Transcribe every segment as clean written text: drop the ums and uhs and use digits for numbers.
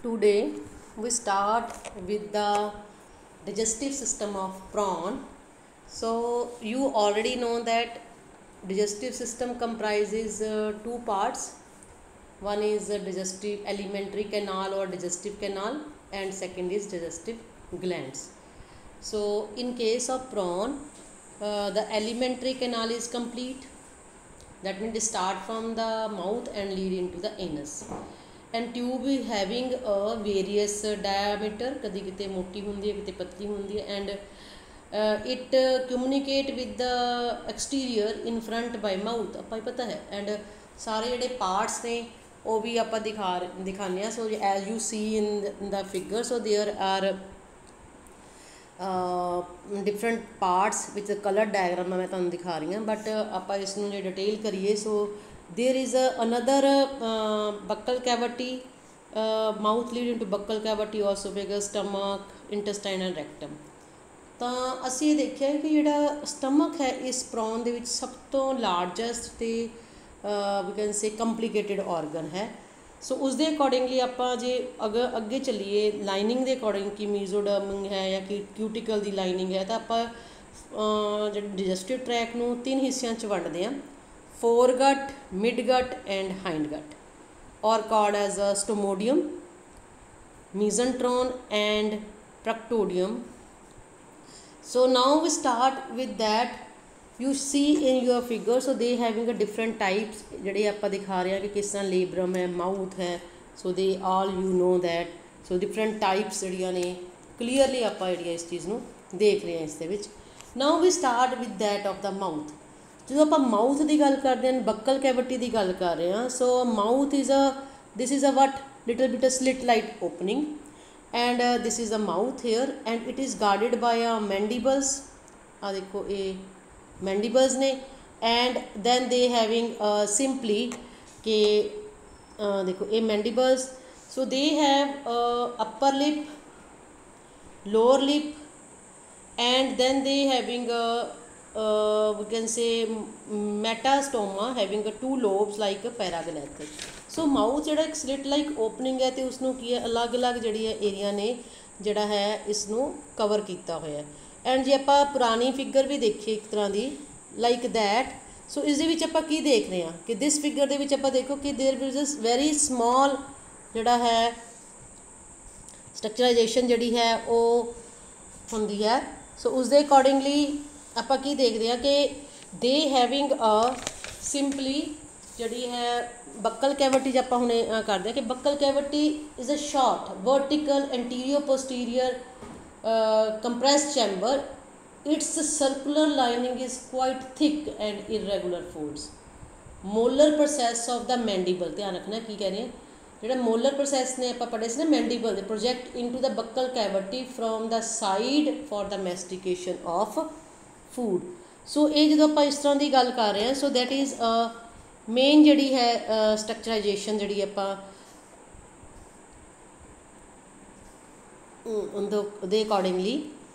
Today we start with the digestive system of prawn. So you already know that digestive system comprises two parts. One is digestive alimentary canal or digestive canal, and second is digestive glands. So in case of prawn, the alimentary canal is complete. That means they start from the mouth and lead into the anus. And tube having a various diameter, कदी किते मोटी हुंदी है, किते पतली हुंदी है, and it communicate with the exterior in front by mouth, आपा ही पता है. And सारे जिहड़े parts ने वो भी आपा दिखाने हैं. So as you see in the figure, so there are different parts which the color diagram मैं तुहानूं दिखा रही हूँ. But आपा इसनूं जे डिटेल करिए, so there is another buccal cavity, mouth lead into buccal cavity, esophagus, stomach, intestine and rectum. ਤਾਂ ਅਸੀਂ ਇਹ ਦੇਖਿਆ ਕਿ ਜਿਹੜਾ ਸਟਮਕ ਹੈ ਇਸ ਪ੍ਰੌਨ ਦੇ ਵਿੱਚ ਸਭ ਤੋਂ ਲਾਰਜੈਸਟ ਤੇ we can say complicated organ ਹੈ. ਸੋ ਉਸ ਦੇ ਅਕੋਰਡਿੰਗਲੀ ਆਪਾਂ ਜੇ ਅੱਗੇ ਚੱਲੀਏ ਲਾਈਨਿੰਗ ਦੇ ਅਕੋਰਡਿੰਗ ਕਿ ਮੀਜ਼ੋਡਰਮ ਹੈ ਜਾਂ ਕਿ ਕਿਊਟੀਕਲ ਦੀ ਲਾਈਨਿੰਗ ਹੈ, ਤਾਂ ਆਪਾਂ ਜਿਹੜੇ ਡਿਜੈਸਟਿਵ ਟਰੈਕ ਨੂੰ ਤਿੰਨ ਹਿੱਸਿਆਂ 'ਚ ਵੰਡਦੇ ਹਾਂ: foregut, midgut and hindgut, or called as a stomodium, mesenteron and proctodium. So now we start with that. You see in your figure, so they having a different types ਜਿਹੜੇ ਆਪਾਂ ਦਿਖਾ ਰਹੇ ਹਾਂ ਕਿ ਕਿਸ ਤਰ੍ਹਾਂ ਲੇਬਰਮ ਹੈ, ਮਾਊਥ ਹੈ. So they all you know that. So different types ਜਿਹੜੀਆਂ ਨੇ clearly ਆਪਾਂ ਜਿਹੜੀਆਂ ਇਸ ਚੀਜ਼ ਨੂੰ ਦੇਖ ਰਹੇ ਹਾਂ ਇਸ ਦੇ ਵਿੱਚ. Now we start with that of the mouth. ਜਦੋਂ ਆਪਾਂ ਮਾਊਥ ਦੀ ਗੱਲ ਕਰਦੇ ਹਾਂ, ਬੱਕਲ ਕੈਵਿਟੀ ਦੀ ਗੱਲ ਕਰ ਰਹੇ ਹਾਂ. So mouth is this is a what little bit a slit like opening, and this is a mouth here, and it is guarded by mandibles. ਆ ਦੇਖੋ ਇਹ mandibles ਨੇ, and then they having simply ਕਿ ਦੇਖੋ ਇਹ mandibles. So they have upper lip, lower lip, and then they having we can say metastoma having two lobes like a paragalactic. So mouth ਜਿਹੜਾ ਇੱਕ slit like opening ਹੈ, ਤੇ ਉਸਨੂੰ ਕੀ ਹੈ ਅਲੱਗ-ਅਲੱਗ ਜਿਹੜੀ ਹੈ ਏਰੀਆ ਨੇ ਜਿਹੜਾ ਹੈ ਇਸ ਨੂੰ ਕਵਰ ਕੀਤਾ ਹੋਇਆ ਹੈ. ਐਂਡ ਜੇ ਆਪਾਂ ਪੁਰਾਣੀ ਫਿਗਰ ਵੀ ਦੇਖੀਏ ਇੱਕ ਤਰ੍ਹਾਂ ਦੀ ਲਾਈਕ ਦੈਟ, ਸੋ ਇਸ ਦੇ ਵਿੱਚ ਆਪਾਂ ਕੀ ਦੇਖ ਰਹੇ ਹਾਂ ਕਿ ਦਿਸ ਫਿਗਰ ਦੇ ਵਿੱਚ ਆਪਾਂ ਦੇਖੋ ਕਿ ਦੇਰ ਇਜ਼ ਵੈਰੀ ਸਮਾਲ ਜਿਹੜਾ ਹੈ ਸਟਰਕਚਰਾਈਜੇਸ਼ਨ ਜਿਹੜੀ ਹੈ ਉਹ ਹੁੰਦੀ ਹੈ. ਸੋ ਉਸ ਦੇ ਅਕੋਰਡਿੰਗਲੀ ਆਪਾਂ ਕੀ ਦੇਖਦੇ ਹਾਂ ਕਿ ਦੇ ਹੈਵਿੰਗ ਸਿੰਪਲੀ ਜਿਹੜੀ ਹੈ ਬੱਕਲ ਕੈਵਿਟੀ 'ਚ ਆਪਾਂ ਹੁਣੇ ਕਰਦੇ ਹਾਂ ਕਿ buccal cavity is a short vertical anterior posterior compressed chamber. Its circular lining is quite thick and irregular folds. Molar process of the mandible, ਧਿਆਨ ਰੱਖਣਾ ਕੀ ਕਹਿ ਰਹੇ ਹਾਂ, ਜਿਹੜਾ molar process ਨੇ ਆਪਾਂ ਪੜ੍ਹੇ ਸੀ ਨਾ mandible ਦੇ, project into the buccal cavity from the side for the mastication of food. ਸੋ ਇਹ ਜਦੋਂ ਆਪਾਂ ਇਸ ਤਰ੍ਹਾਂ ਦੀ ਗੱਲ ਕਰ ਰਹੇ ਹਾਂ, ਸੋ that is ਮੇਨ ਜਿਹੜੀ ਹੈ structurization ਜਿਹੜੀ ਆਪਾਂ ਉਹਦੇ ਅਕੋਰਡਿੰਗਲੀ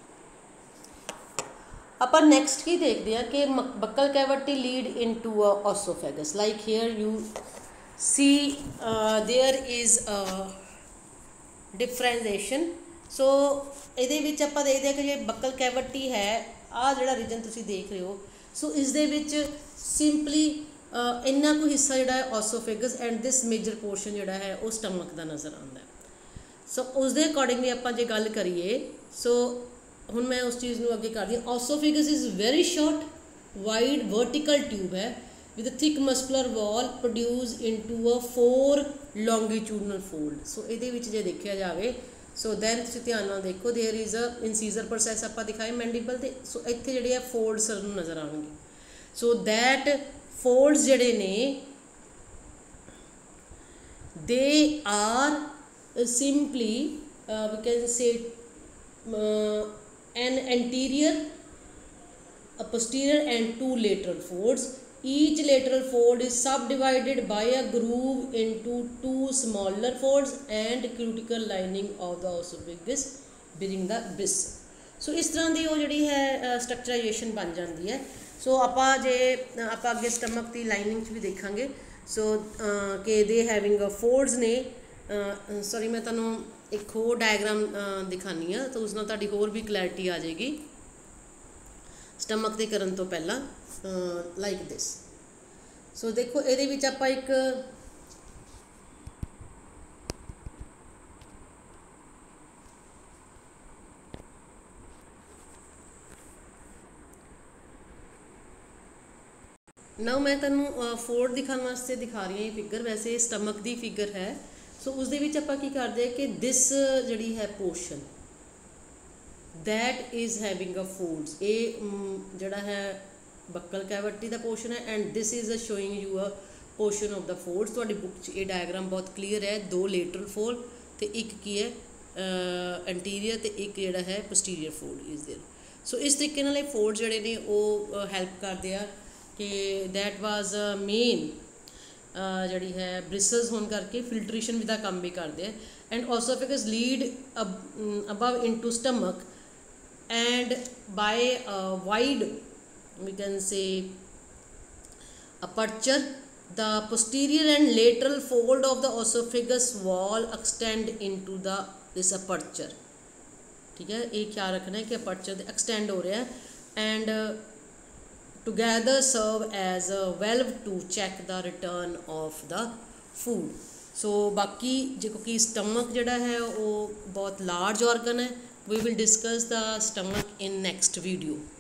ਆਪਾਂ ਨੈਕਸਟ ਕੀ ਦੇਖਦੇ ਹਾਂ ਕਿ buccal cavity lead into a oesophagus. Like here you see there is differentiation. So ਇਹਦੇ ਵਿੱਚ ਆਪਾਂ ਦੇਖਦੇ ਹਾਂ ਕਿ ਜੇ ਬੱਕਲ ਕੈਵਿਟੀ ਹੈ, ਆਹ ਜਿਹੜਾ ਰੀਜਨ ਤੁਸੀਂ ਦੇਖ ਰਹੇ ਹੋ, ਸੋ ਇਸ ਦੇ ਵਿੱਚ ਸਿੰਪਲੀ ਇੰਨਾ ਕੁ ਹਿੱਸਾ ਜਿਹੜਾ ਹੈ oesophagus, and this major portion ਜਿਹੜਾ ਹੈ ਉਹ ਸਟਮਕ ਦਾ ਨਜ਼ਰ ਆਉਂਦਾ ਹੈ. ਸੋ ਉਸ ਦੇ ਅਕੋਰਡਿੰਗਲੀ ਆਪਾਂ ਜੇ ਗੱਲ ਕਰੀਏ, ਸੋ ਹੁਣ ਮੈਂ ਉਸ ਚੀਜ਼ ਨੂੰ ਅੱਗੇ ਕਰਦੀ ਹਾਂ. Oesophagus is very short wide vertical tube ਹੈ with a thick muscular wall produce into a 4 longitudinal fold. So ਇਹਦੇ ਵਿੱਚ ਜੇ ਦੇਖਿਆ ਜਾਵੇ, ਸੋ ਦੈਨ ਤੁਸੀਂ ਧਿਆਨ ਨਾਲ ਦੇਖੋ, there is a incisor process ਆਪਾਂ ਦਿਖਾਏ ਮੈਂਡੀਬਲ ਦੇ. ਸੋ ਇੱਥੇ ਜਿਹੜੇ ਆ ਫੋਲਡਸ ਸਾਨੂੰ ਨਜ਼ਰ ਆਉਣਗੇ. ਸੋ ਦੈਟ ਫੋਲਡਸ ਜਿਹੜੇ ਨੇ they are simply we can say an anterior, a posterior and two lateral folds. Each lateral fold is subdivided by a groove into two smaller folds and cuticle lining of the esophagus bearing the bris. So ਇਸ ਤਰ੍ਹਾਂ ਦੀ ਉਹ ਜਿਹੜੀ ਹੈ ਸਟਰਕਚਰਾਈਜੇਸ਼ਨ ਬਣ ਜਾਂਦੀ ਹੈ. ਸੋ ਆਪਾਂ ਜੇ ਆਪਾਂ ਅੱਗੇ ਸਟਮਕ ਦੀ ਲਾਈਨਿੰਗ 'ਚ ਵੀ ਦੇਖਾਂਗੇ, ਸੋ ਕਿ ਦੇ ਹੈਵਿੰਗ ਫੋਲਡਸ ਨੇ ਸੌਰੀ ਮੈਂ ਤੁਹਾਨੂੰ ਇੱਕ ਹੋਰ ਡਾਇਗਰਾਮ ਦਿਖਾਉਂਦੀ ਹਾਂ ਤਾਂ ਉਸ ਨਾਲ ਤੁਹਾਡੀ ਹੋਰ ਵੀ ਕਲੈਰਿਟੀ ਆ ਜਾਏਗੀ ਸਟਮਕ ਦੇ ਕਰਨ ਤੋਂ ਪਹਿਲਾਂ ਲਾਈਕ ਦਿਸ। ਸੋ ਦੇਖੋ ਇਹਦੇ ਵਿੱਚ ਆਪਾਂ ਇੱਕ ਨਾ ਮੈਂ ਤੁਹਾਨੂੰ ਫੋਰਡ ਦਿਖਾਉਣ ਵਾਸਤੇ ਦਿਖਾ ਰਹੀ ਹਾਂ ਇਹ ਫਿਗਰ, ਵੈਸੇ ਸਟਮਕ ਦੀ ਫਿਗਰ ਹੈ। ਸੋ ਉਸ ਦੇ ਵਿੱਚ ਆਪਾਂ ਕੀ ਕਰਦੇ ਹਾਂ ਕਿ ਦਿਸ ਜਿਹੜੀ ਹੈ portion that is having a foods, ਇਹ ਜਿਹੜਾ ਹੈ ਬੱਕਲ ਕੈਵਿਟੀ ਦਾ ਪੋਰਸ਼ਨ ਹੈ and this is showing you a portion of the folds. ਤੁਹਾਡੀ ਬੁੱਕ 'ਚ ਇਹ ਡਾਇਗਰਾਮ ਬਹੁਤ ਕਲੀਅਰ ਹੈ, 2 ਲੇਟਰਲ ਫੋਲਡ ਤੇ ਇੱਕ ਕੀ ਹੈ ਐਂਟੀਰੀਅਰ ਤੇ ਇੱਕ ਜਿਹੜਾ ਹੈ posterior fold is there. So ਇਸ ਤਰੀਕੇ ਨਾਲ ਇਹ ਫੋਲਡ ਜਿਹੜੇ ਨੇ ਉਹ ਹੈਲਪ ਕਰਦੇ ਆ ਕਿ ਦੈਟ ਵਾਜ਼ ਮੇਨ ਜਿਹੜੀ ਹੈ ਬ੍ਰਿਸਲਸ ਹੋਣ ਕਰਕੇ ਫਿਲਟਰੇਸ਼ਨ ਦਾ ਕੰਮ ਵੀ ਕਰਦੇ ਆ and oesophagus lead above into stomach and by a wide we can say aperture the posterior and lateral fold of the esophagus wall extend into the this aperture। ठीक है, ये ख्याल रखना है कि aperture extend हो रहा है and together serve as a valve to check the return of the food। so बाकी जो कि stomach जड़ा है वो बहुत large organ है। We will discuss the stomach in next video।